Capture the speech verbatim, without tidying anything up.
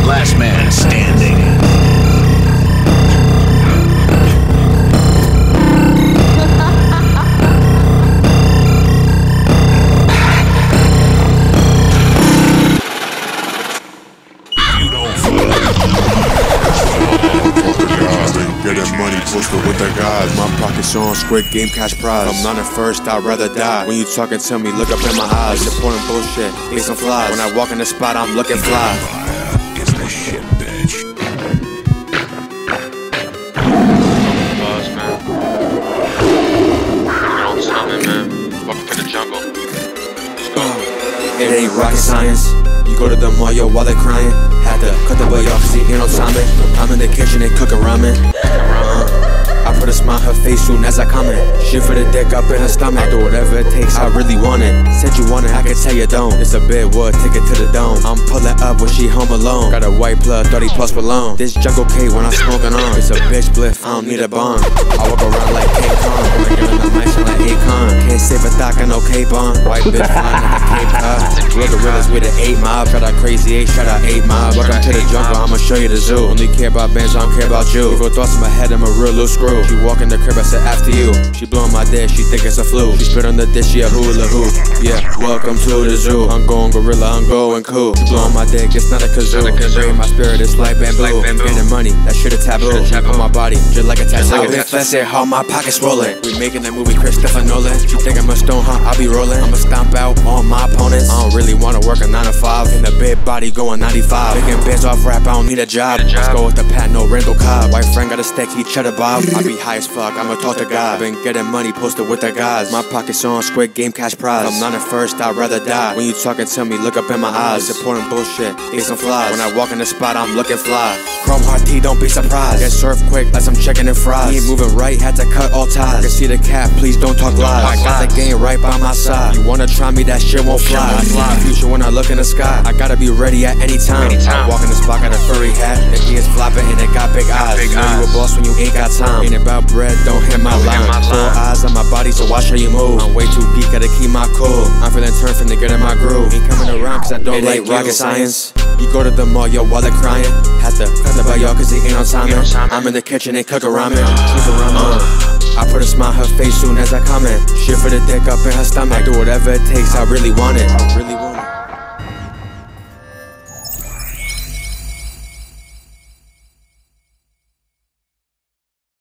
Last man standing. Getting money posted with the guys. My pockets on Squid Game cash prize. I'm not at first, I'd rather die. When you talking to me, look up in my eyes. Supporting bullshit, hate some flies. When I walk in the spot, I'm looking fly. It's the shit, bitch. Boss, man. You don't tell me, man. Welcome to the jungle. Let's go. It ain't rocket science. You go to the mall, yo, while they crying. Had to cut the boy off cause he ain't no timing. I'm in the kitchen, they cooking ramen. uh, I put a smile on her face soon as I come in. Shit for the dick up in her stomach. I do whatever it takes, I really want it. Said you want it, I can tell you don't. It's a bit wood, take it to the dome. I'm pulling up when she home alone. Got a white plug, thirty plus cologne. This jungle K when I'm smoking on. It's a bitch bliff, I don't need a bomb. I walk around like King Kong. When I get in the mic, like Akon. Can't save a thought, got no cape on. White bitch flying like a Cape Cod. Real gorillas with an eight mob. Shout out crazy eight, shout out eight mob. Welcome to the jungle, I'ma show you the zoo. Only care about bands, I don't care about you. Evil thoughts in my head, I'm a real loose screw. She walk in the crib, I said after you. She blowing my dish, she think it's a flu. She spit on the dish, she a hula hoop. Yeah, welcome to the zoo. I'm going gorilla, I'm going cool. She blowing my dick, it's not a kazoo. Bring my spirit, it's like bamboo. Getting money, that shit a taboo. On my body, just like a tattoo. I've been flexing, how my pockets rolling. We making that movie, Christopher Nolan. She think I'm a stone, huh? I'll be rolling. I'ma stomp out all my opponents. I don't really wanna work a nine to five. In the big body going ninety-five. Making bands off rap, I don't need a job. Let's go with the pat, no Randall Cobb. White friend got a stack, he cheddar bob. I be high as fuck, I'ma talk to God. Been getting money posted with the guys. My pockets on Squid Game cash prize. I'm not at first, I'd rather die. When you talking to me, look up in my eyes. Supporting bullshit, hate some flies. When I walk in the spot, I'm looking fly. Chrome heart T, don't be surprised. Get served quick, like some chicken and fries. He ain't moving right, had to cut all ties. Can see the cat, please don't talk lies. I got the game right by my side. You wanna try me, that shit won't fly. I see the future when I look in the sky. I gotta be ready at any time. I walk in the spot, got a furry hat. The key is flopping and it got big eyes. You know you a boss when you ain't got time. Ain't about bread, don't hit my line. Four eyes on my body, so watch how you move. I'm way too geek, gotta keep my cool. I'm feeling turned from the get in my groove. Ain't coming around cause I don't like rocket science. You go to the mall, yo, while they're crying. Had to cut the boy off cause he ain't on timing. I'm in the kitchen, they cooking ramen. uh, I put a smile on her face soon as I comment. Shit for the dick up in her stomach. I do whatever it takes, I really want it. I really want it.